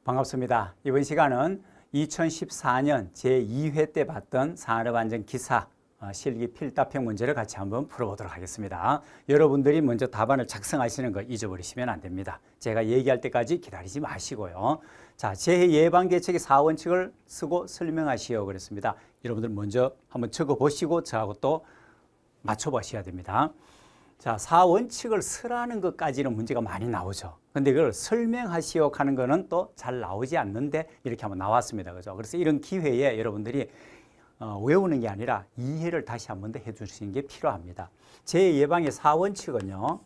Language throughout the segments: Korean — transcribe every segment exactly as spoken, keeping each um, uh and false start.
반갑습니다. 이번 시간은 이천십사 년 제이 회 때 봤던 산업안전기사 실기 필답형 문제를 같이 한번 풀어보도록 하겠습니다. 여러분들이 먼저 답안을 작성하시는 거 잊어버리시면 안 됩니다. 제가 얘기할 때까지 기다리지 마시고요. 자, 재해 예방 대책의 사 원칙을 쓰고 설명하시오 그랬습니다. 여러분들 먼저 한번 적어보시고 저하고 또 맞춰보셔야 됩니다. 자, 사 원칙을 쓰라는 것까지는 문제가 많이 나오죠. 근데 그걸 설명하시오 하는 거는 또 잘 나오지 않는데 이렇게 한번 나왔습니다. 그죠? 그래서 이런 기회에 여러분들이 어, 외우는 게 아니라 이해를 다시 한 번 더 해주시는 게 필요합니다. 재해 예방의 사 원칙은요,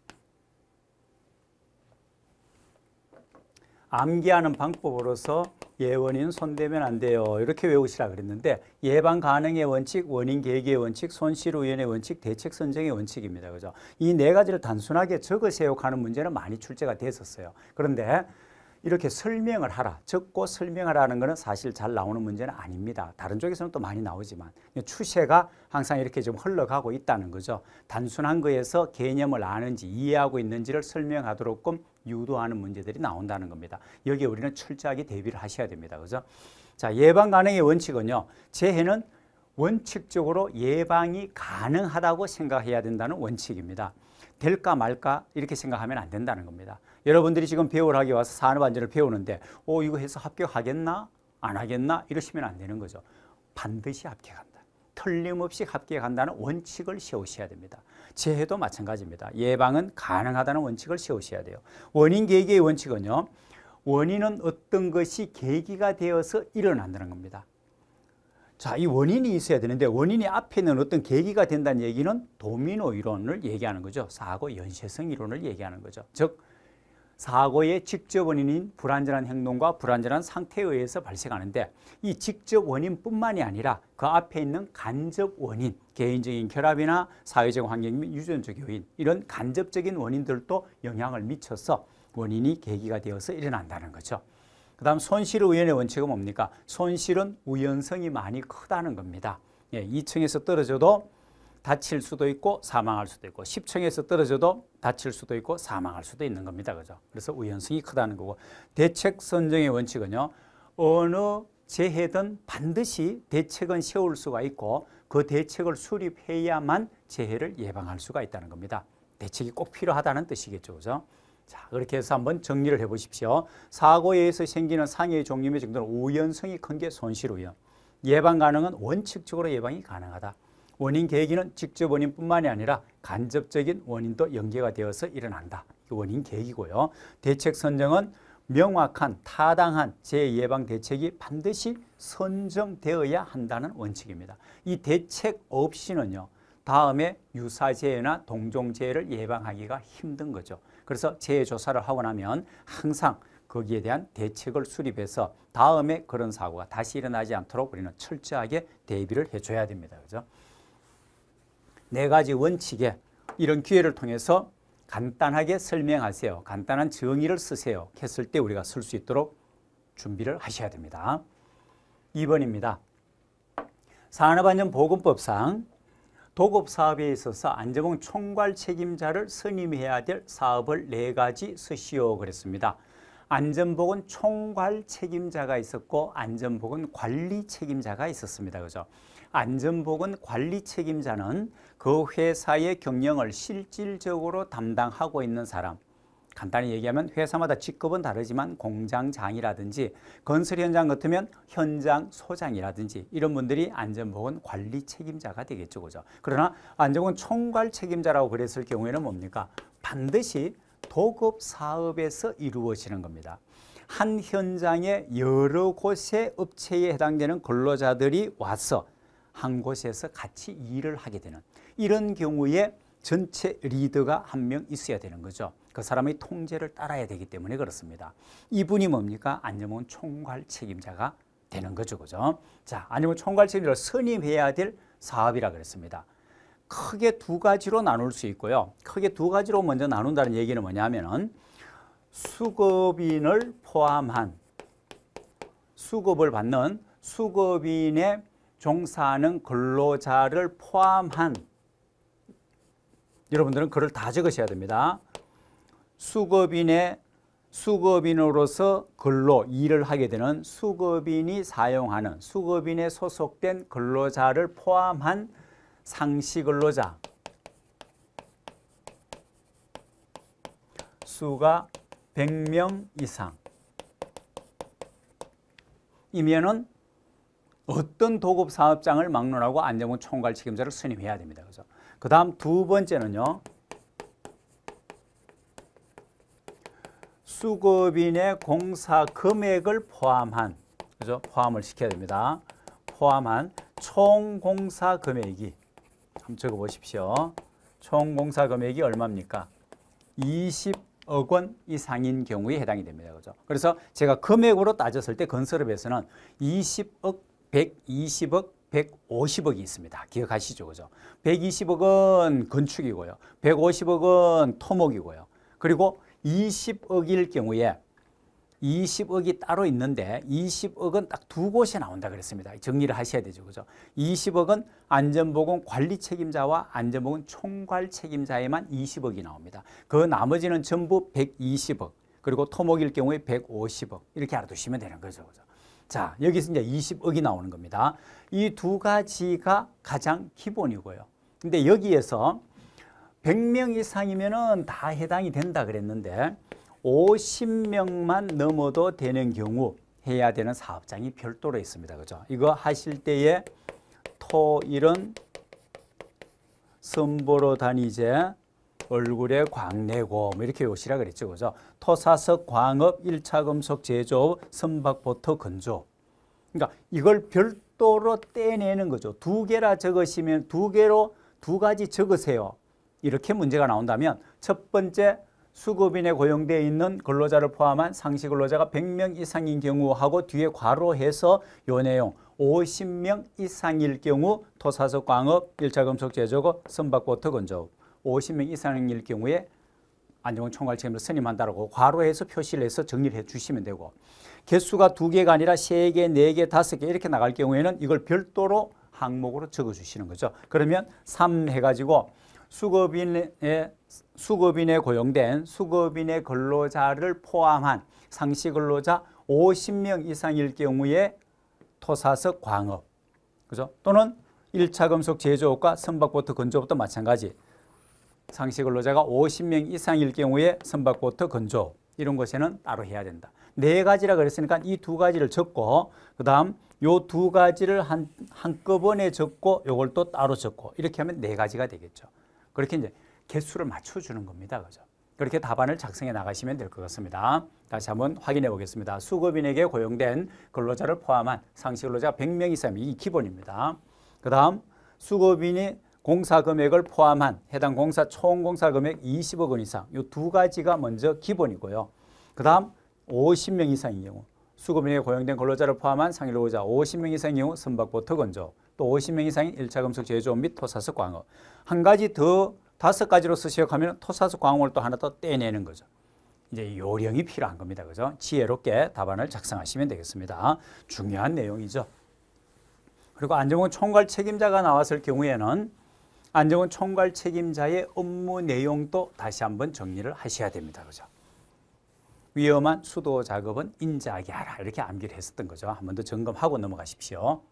암기하는 방법으로서 예원인 손대면 안 돼요. 이렇게 외우시라 그랬는데 예방 가능의 원칙, 원인 계기의 원칙, 손실 우연의 원칙, 대책 선정의 원칙입니다. 그죠? 이 네 가지를 단순하게 적으세요 하는 문제는 많이 출제가 됐었어요. 그런데 이렇게 설명을 하라, 적고 설명하라는 것은 사실 잘 나오는 문제는 아닙니다. 다른 쪽에서는 또 많이 나오지만 추세가 항상 이렇게 좀 흘러가고 있다는 거죠. 단순한 거에서 개념을 아는지 이해하고 있는지를 설명하도록끔 유도하는 문제들이 나온다는 겁니다. 여기에 우리는 철저하게 대비를 하셔야 됩니다. 그죠? 자, 예방 가능의 원칙은요, 재해는 원칙적으로 예방이 가능하다고 생각해야 된다는 원칙입니다. 될까 말까 이렇게 생각하면 안 된다는 겁니다. 여러분들이 지금 배우러 와서 산업안전을 배우는데 오, 이거 해서 합격하겠나? 안 하겠나? 이러시면 안 되는 거죠. 반드시 합격한다. 틀림없이 합격한다는 원칙을 세우셔야 됩니다. 재해도 마찬가지입니다. 예방은 가능하다는 원칙을 세우셔야 돼요. 원인 계기의 원칙은요, 원인은 어떤 것이 계기가 되어서 일어난다는 겁니다. 자, 이 원인이 있어야 되는데 원인이 앞에 있는 어떤 계기가 된다는 얘기는 도미노 이론을 얘기하는 거죠. 사고 연쇄성 이론을 얘기하는 거죠. 즉 사고의 직접 원인인 불안전한 행동과 불안전한 상태에 의해서 발생하는데 이 직접 원인뿐만이 아니라 그 앞에 있는 간접 원인, 개인적인 결합이나 사회적 환경 및 유전적 요인, 이런 간접적인 원인들도 영향을 미쳐서 원인이 계기가 되어서 일어난다는 거죠. 그 다음 손실 우연의 원칙은 뭡니까? 손실은 우연성이 많이 크다는 겁니다. 예, 이 층에서 떨어져도 다칠 수도 있고 사망할 수도 있고 십 층에서 떨어져도 다칠 수도 있고 사망할 수도 있는 겁니다. 그죠? 그래서 우연성이 크다는 거고, 대책 선정의 원칙은요, 어느 재해든 반드시 대책은 세울 수가 있고 그 대책을 수립해야만 재해를 예방할 수가 있다는 겁니다. 대책이 꼭 필요하다는 뜻이겠죠. 그죠? 자, 그렇게 해서 한번 정리를 해 보십시오. 사고에 의해서 생기는 상해의 종류 정도는 우연성이 큰 게 손실 우연. 예방 가능은 원칙적으로 예방이 가능하다. 원인 계기는 직접 원인뿐만이 아니라 간접적인 원인도 연계가 되어서 일어난다. 원인 계기고요. 대책 선정은 명확한 타당한 재해 예방 대책이 반드시 선정되어야 한다는 원칙입니다. 이 대책 없이는요, 다음에 유사재해나 동종재해를 예방하기가 힘든 거죠. 그래서 재해 조사를 하고 나면 항상 거기에 대한 대책을 수립해서 다음에 그런 사고가 다시 일어나지 않도록 우리는 철저하게 대비를 해줘야 됩니다. 그죠? 네 가지 원칙에 이런 기회를 통해서 간단하게 설명하세요. 간단한 정의를 쓰세요. 했을 때 우리가 쓸 수 있도록 준비를 하셔야 됩니다. 이 번입니다. 산업안전보건법상 도급사업에 있어서 안전보건 총괄 책임자를 선임해야 될 사업을 네 가지 쓰시오 그랬습니다. 안전보건 총괄 책임자가 있었고 안전보건 관리 책임자가 있었습니다. 그죠? 안전보건 관리 책임자는 그 회사의 경영을 실질적으로 담당하고 있는 사람. 간단히 얘기하면 회사마다 직급은 다르지만 공장장이라든지 건설 현장 같으면 현장 소장이라든지 이런 분들이 안전보건 관리 책임자가 되겠죠. 그죠? 그러나 안전보건 총괄 책임자라고 그랬을 경우에는 뭡니까? 반드시 도급 사업에서 이루어지는 겁니다. 한 현장에 여러 곳의 업체에 해당되는 근로자들이 와서 한 곳에서 같이 일을 하게 되는 이런 경우에 전체 리더가 한 명 있어야 되는 거죠. 그 사람의 통제를 따라야 되기 때문에 그렇습니다. 이분이 뭡니까? 안전보건 총괄 책임자가 되는 거죠. 그죠? 자, 안전보건 총괄 책임자를 선임해야 될 사업이라 그랬습니다. 크게 두 가지로 나눌 수 있고요. 크게 두 가지로 먼저 나눈다는 얘기는 뭐냐면은 수급인을 포함한 수급을 받는 수급인의 종사하는 근로자를 포함한 여러분들은 글을 다 적으셔야 됩니다. 수급인의 수거빈으로서 근로 일을 하게 되는 수거빈이 사용하는 수거빈에 소속된 근로자를 포함한 상시 근로자 수가 백 명 이상 이면은 어떤 도급 사업장을 막론하고 안전보건 총괄 책임자를 선임해야 됩니다. 그죠? 그 다음 두 번째는요. 수거빈의 공사 금액을 포함한, 그죠? 포함을 시켜야 됩니다. 포함한 총 공사 금액이, 한번 적어 보십시오. 총 공사 금액이 얼마입니까? 이십억 원 이상인 경우에 해당이 됩니다. 그죠? 그래서 제가 금액으로 따졌을 때 건설업에서는 이십억, 백이십억, 백오십억이 있습니다. 기억하시죠? 그죠? 백이십억은 건축이고요. 백오십억은 토목이고요. 그리고 이십억일 경우에 이십억이 따로 있는데 이십억은 딱 두 곳에 나온다 그랬습니다. 정리를 하셔야 되죠. 그죠? 이십억은 안전보건 관리 책임자와 안전보건 총괄 책임자에만 이십억이 나옵니다. 그 나머지는 전부 백이십억, 그리고 토목일 경우에 백오십억 이렇게 알아두시면 되는 거죠. 그죠? 자, 여기서 이제 이십억이 나오는 겁니다. 이 두 가지가 가장 기본이고요. 근데 여기에서 백 명 이상이면은 다 해당이 된다 그랬는데 오십 명만 넘어도 되는 경우 해야 되는 사업장이 별도로 있습니다. 그죠? 이거 하실 때에 토일은 선보러 다니제 얼굴에 광내고 뭐 이렇게 오시라 그랬죠. 그죠? 토사석 광업 일 차 금속 제조업 선박보터 건조. 그러니까 이걸 별도로 떼내는 거죠. 두 개라 적으시면 두 개로 두 가지 적으세요. 이렇게 문제가 나온다면 첫 번째 수거빈에 고용되어 있는 근로자를 포함한 상시 근로자가 백 명 이상인 경우하고 뒤에 괄호해서 요 내용 오십 명 이상일 경우 토사석 광업 일 차 금속 제조업 선박보터 건조업 오십 명 이상일 경우에 안전보건 총괄 책임을 선임한다라고 괄호해서 표시를 해서 정리를 해 주시면 되고, 개수가 두 개가 아니라 세 개, 네 개, 다섯 개 이렇게 나갈 경우에는 이걸 별도로 항목으로 적어 주시는 거죠. 그러면 삼 해가지고 수거빈에, 수거빈에 고용된 수거빈의 근로자를 포함한 상시 근로자 오십 명 이상일 경우에 토사석 광업, 그죠? 또는 일 차 금속 제조업과 선박보트 건조업도 마찬가지. 상시 근로자가 오십 명 이상일 경우에 선박보트 건조업 이런 것에는 따로 해야 된다. 네 가지라 그랬으니까 이 두 가지를 적고 그 다음 요 두 가지를 한, 한꺼번에 적고 요걸 또 따로 적고 이렇게 하면 네 가지가 되겠죠. 그렇게 이제 개수를 맞춰주는 겁니다. 그죠? 그렇게 답안을 작성해 나가시면 될 것 같습니다. 다시 한번 확인해 보겠습니다. 수거빈에게 고용된 근로자를 포함한 상시 근로자가 백 명 이상이면 이 기본입니다. 그 다음 수거빈이 공사 금액을 포함한 해당 공사 총 공사 금액 이십억 원 이상 이 두 가지가 먼저 기본이고요. 그 다음 오십 명 이상인 경우 수거빈에 고용된 근로자를 포함한 상시 근로자 오십 명 이상인 경우 선박보트 건조, 또 오십 명 이상인 일 차 금속 제조업 및 토사석 광업. 한 가지 더 다섯 가지로 쓰시면 토사석 광업을 또 하나 더 떼내는 거죠. 이제 요령이 필요한 겁니다. 그죠? 지혜롭게 답안을 작성하시면 되겠습니다. 중요한 내용이죠. 그리고 안전보건 총괄 책임자가 나왔을 경우에는 안전보건 총괄 책임자의 업무 내용도 다시 한번 정리를 하셔야 됩니다. 그죠? 위험한 수도 작업은 인지하게 하라 이렇게 암기를 했었던 거죠. 한 번 더 점검하고 넘어가십시오.